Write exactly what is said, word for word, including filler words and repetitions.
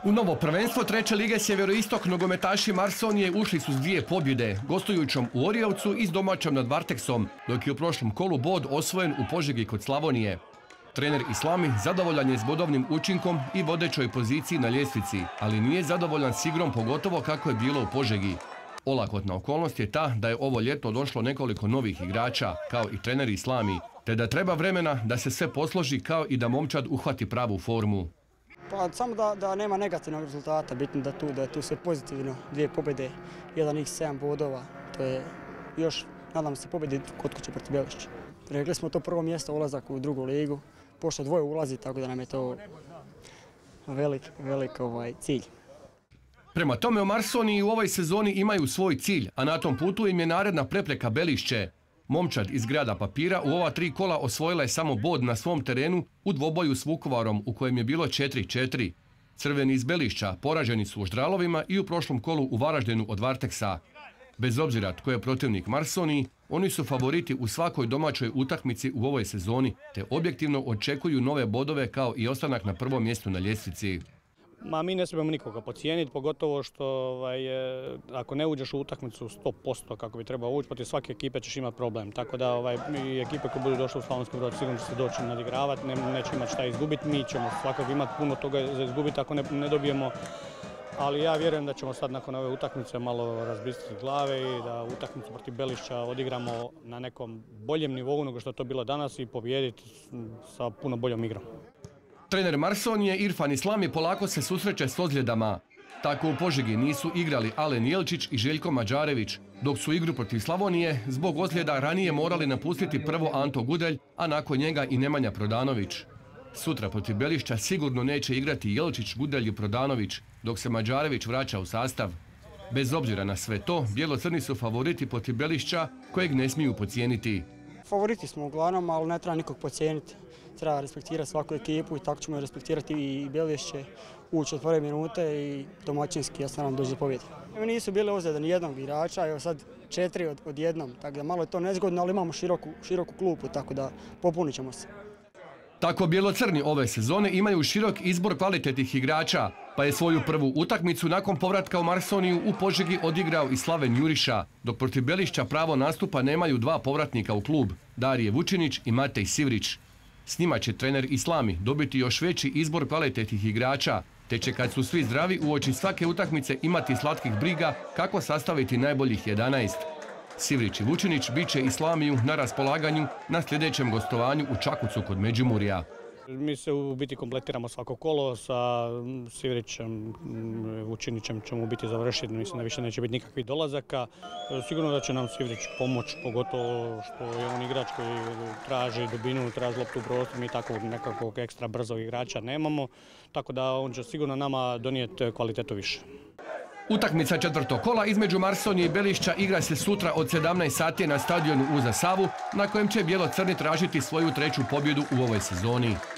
U novo prvenstvo treće lige Sjeveroistok nogometaši Marsonije ušli su s dvije pobjede, gostujućom u Orijevcu i s domaćom nad Varteksom, dok je u prošlom kolu bod osvojen u Požegi kod Slavonije. Trener Islami zadovoljan je s bodovnim učinkom i vodećoj poziciji na ljestvici, ali nije zadovoljan s igrom, pogotovo kako je bilo u Požegi. Olakotna okolnost je ta da je ovo ljeto došlo nekoliko novih igrača, kao i trener Islami, te da treba vremena da se sve posloži kao i da momčad uhvati pravu formu. Pa samo da, da nema negativnog rezultata, bitno da tu, da je tu sve pozitivno, dvije pobjede, jedan iks sedam bodova, to je još, nadam se, pobjedi kod kuće protiv Belišća. Rekli smo to prvo mjesto, ulazak u drugu ligu, pošto dvoje ulazi, tako da nam je to velik, velik ovaj, cilj. Prema tome, u Marsoniji u ovoj sezoni imaju svoj cilj, a na tom putu im je naredna prepreka Belišće. Momčad iz grada Papira u ova tri kola osvojila je samo bod na svom terenu u dvoboju s Vukovarom, u kojem je bilo četiri četiri. Crveni iz Belišća poraženi su u Ždralovima i u prošlom kolu u Varaždinu od Varteksa. Bez obzira tko je protivnik Marsoniji, oni su favoriti u svakoj domaćoj utakmici u ovoj sezoni, te objektivno očekuju nove bodove kao i ostanak na prvom mjestu na ljestvici. Ma, mi ne smijemo nikoga podcijeniti, pogotovo što ovaj, ako ne uđeš u utakmicu sto posto kako bi trebao ući, protiv svake ekipe ćeš imati problem. Tako da ovaj, i ekipe koje budu došle u Slavonski Brod sigurno će se doći nadigravati, ne, neće imati šta izgubiti, mi ćemo svakako imati puno toga za izgubiti ako ne, ne dobijemo. Ali ja vjerujem da ćemo sad nakon ove utakmice malo razbistriti glave i da utakmicu protiv Belišća odigramo na nekom boljem nivou nego što je to bilo danas i pobijediti sa puno boljom igrom. Trener Marsonije Irfan Islami polako se susreće s ozljedama. Tako u Požegi nisu igrali Alen Jelčić i Željko Mađarević, dok su igru protiv Slavonije zbog ozljeda ranije morali napustiti prvo Anto Gudelj, a nakon njega i Nemanja Prodanović. Sutra protiv Belišća sigurno neće igrati Jelčić, Gudelj i Prodanović, dok se Mađarević vraća u sastav. Bez obzira na sve to, bijelo-crni su favoriti protiv Belišća, kojeg ne smiju podcijeniti. Favoriti smo uglavnom, ali ne treba nikog podcijeniti. Treba respektirati svaku ekipu i tako ćemo respektirati i Belišće, ući od prve minute i domaćinski, ja sam nam dođe do pobjede. Nisu bile ozljede ni jednog igrača, evo sad četiri od, od jednom, tako da malo je to nezgodno, ali imamo široku, široku klupu, tako da popunit ćemo se. Tako bijelo-crni ove sezone imaju širok izbor kvalitetnih igrača, pa je svoju prvu utakmicu nakon povratka u Marsoniju u Požegi odigrao i Slaven Juriša, dok protiv Belišća pravo nastupa nemaju dva povratnika u klub, Darije Vučinić i Matej Sivrić. S njima će trener Islami dobiti još veći izbor kvalitetnih igrača, te će kad su svi zdravi uoči svake utakmice imati slatkih briga kako sastaviti najboljih jedanaest. Sivrić i Vučinić bit će Islamiju na raspolaganju na sljedećem gostovanju u Čakovcu kod Međimurja. Mi se u biti kompletiramo svako kolo, sa Sivrićem, Vučinićem ćemo biti završiti, mislim da više neće biti nikakvih dolazaka. Sigurno da će nam Sivrić pomoći, pogotovo što je on igrač koji traži dubinu, traži loptu u prostor, mi takvog nekakvog ekstra brzog igrača nemamo, tako da on će sigurno nama donijeti kvalitetu više. Utakmica četvrtog kola između Marsonije i Belišća igra se sutra od sedamnaest sati na stadionu Uza Savu, na kojem će bijelo-crni tražiti svoju treću pobjedu u ovoj sezoni.